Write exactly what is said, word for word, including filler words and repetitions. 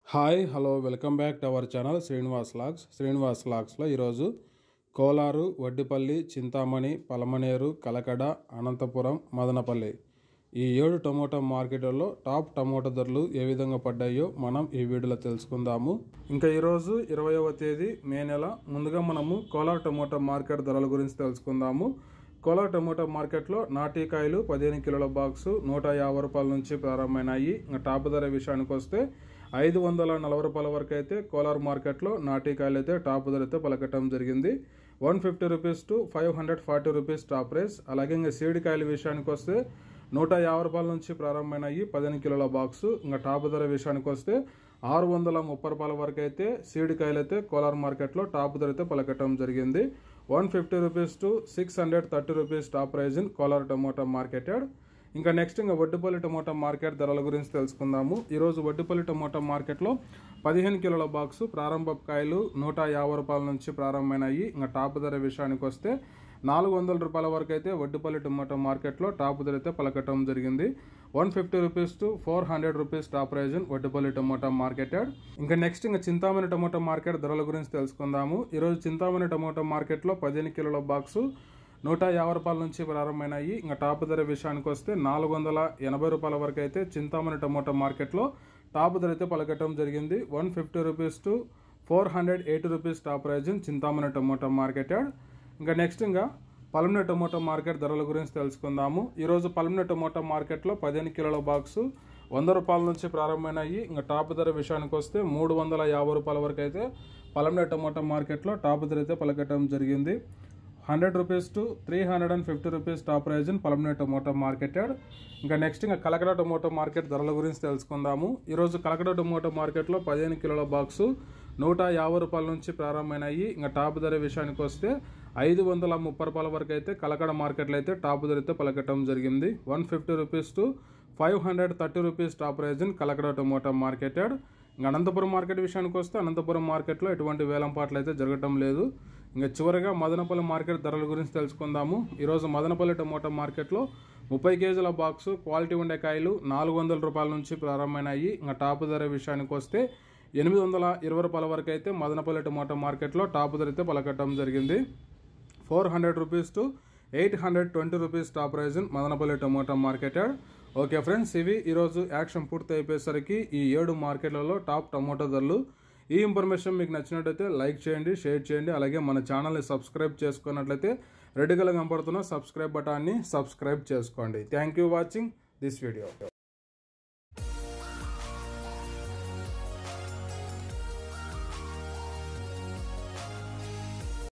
Hi hello welcome back to our channel Srinivas logs Srinivas లాగ్స్లో ఈరోజు కోలారు, వడ్డిపల్లి, చింతామణి, పలమనేరు, కలకడ, అనంతపురం, మదనపల్లి ఈ ఏడు టమోటా మార్కెట్లలో టాప్ టమోటా ధరలు ఏ విధంగా పడ్డాయో మనం ఈ వీడియోలో తెలుసుకుందాము. ఇంకా ఈరోజు ఇరవైవ తేదీ మే నెల. ముందుగా మనము కోలార్ టమోటా మార్కెట్ ధరల గురించి తెలుసుకుందాము. కోలార్ టమోటా మార్కెట్లో నాటికాయలు పదిహేను కిలోల బాక్సు నూట యాభై రూపాయల నుంచి ప్రారంభమైనాయి. ఇంకా టాప్ ధర విషయానికి వస్తే ఐదు వందల నలభై రూపాయల వరకు అయితే కోలార్ మార్కెట్లో నాటికాయలు అయితే టాప్ ధర అయితే పలకటం జరిగింది. One fifty rupees to five hundred forty rupees top price. అలాగే ఇంకా సీడికాయల విషయానికి వస్తే నూట యాభై రూపాయల నుంచి ప్రారంభమైనాయి పదిహేను కిలోల బాక్సు. ఇంకా టాప్ ధర విషయానికి వస్తే ఆరు వందల ముప్పై రూపాయల వరకు అయితే సీడికాయలు అయితే కోలార్ మార్కెట్లో టాప్ ధర అయితే పలకటం జరిగింది. One fifty rupees to six hundred thirty rupees top prize in Kolar tomato marketed. ఇంకా నెక్స్ట్ ఇంకా వడ్డిపల్లి టమోటా మార్కెట్ ధరల గురించి తెలుసుకుందాము. ఈరోజు వడ్డిపల్లి టమోటా మార్కెట్లో పదిహేను కిలోల బాక్సు ప్రారంభ కాయలు నూట యాభై రూపాయల నుంచి ప్రారంభమైనాయి. ఇంకా టాప్ ధర విషయానికి వస్తే నాలుగు వందల రూపాయల వరకు అయితే వడ్డిపల్లి టమోటా మార్కెట్లో టాప్ ధర అయితే పలకటం జరిగింది. One fifty rupees to four hundred rupees top prize in Vaddipalli tomato marketed. ఇంకా నెక్స్ట్ ఇంకా చింతామణి టమోటా మార్కెట్ ధరల గురించి తెలుసుకుందాము. ఈరోజు చింతామణి టమోటా మార్కెట్లో పదిహేను కిలోల బాక్సు నూట యాభై రూపాయల నుంచి ప్రారంభమైనాయి. ఇంకా టాప్ ధర విషయానికి వస్తే నాలుగు వందల ఎనభై రూపాయల వరకు అయితే చింతామణి టమోటా మార్కెట్లో టాప్ ధర అయితే పలకటం జరిగింది. One fifty rupees to four hundred eighty rupees top prize in Chintamani tomato marketed. ఇంకా నెక్స్ట్ ఇంకా పలమనేరు టమోటా మార్కెట్ ధరల గురించి తెలుసుకుందాము. ఈరోజు పలమనేరు టమోటా మార్కెట్లో పదిహేను కిలోల బాక్సు వంద రూపాయల నుంచి ప్రారంభమైనాయి. ఇంకా టాప్ ధర విషయానికి వస్తే మూడు వందల యాభై రూపాయల వరకు అయితే పలమనేరు టమోటా మార్కెట్లో టాప్ ధర అయితే పలకటం జరిగింది. Hundred rupees to three hundred and fifty rupees top prize in Palamaner tomato marketed. ఇంకా నెక్స్ట్ ఇంకా కలకడ టమోటా మార్కెట్ ధరల గురించి తెలుసుకుందాము. ఈరోజు కలకడ టమోటా మార్కెట్లో పదిహేను కిలోల బాక్సు నూట యాభై రూపాయల నుంచి ప్రారంభమైనాయి. ఇంకా టాప్ ధర విషయానికి వస్తే ఐదు వందల ముప్పై రూపాయల వరకు అయితే కలకడ మార్కెట్లో అయితే టాప్ ధర అయితే పలకటం జరిగింది. One fifty rupees to five hundred thirty rupees top prize in Kalakada tomato marketed. ఇంకా అనంతపురం మార్కెట్ విషయానికి వస్తే అనంతపురం మార్కెట్లో ఎటువంటి వేలంపాట్లు అయితే జరగటం లేదు. ఇంకా చివరిగా మదనపల్లి మార్కెట్ ధరల గురించి తెలుసుకుందాము. ఈరోజు మదనపల్లి టమోటా మార్కెట్లో ముప్పై కేజీల బాక్సు క్వాలిటీ ఉండే కాయలు నాలుగు వందల రూపాయల నుంచి ప్రారంభమైనాయి. ఇంకా టాప్ ధర విషయానికి వస్తే ఎనిమిది వందల ఇరవై రూపాయల వరకు అయితే మదనపల్లి టమోటా మార్కెట్లో టాప్ ధర అయితే పలకటం జరిగింది. Four hundred rupees to eight hundred twenty rupees top prize in Madanapalle tomato marketed. Okay friends, ఇవి ఈరోజు యాక్షన్ పూర్తి అయిపోయేసరికి ఈ ఏడు మార్కెట్లలో టాప్ టమోటా ధరలు. ఈ ఇన్ఫర్మేషన్ మీకు నచ్చినట్లయితే లైక్ చేయండి, షేర్ చేయండి. అలాగే మన ఛానల్ని సబ్స్క్రైబ్ చేసుకున్నట్లయితే రెడ్ కలర్ కనపడుతున్న సబ్స్క్రైబ్ బటాన్ని సబ్స్క్రైబ్ చేసుకోండి. Thank you watching this video.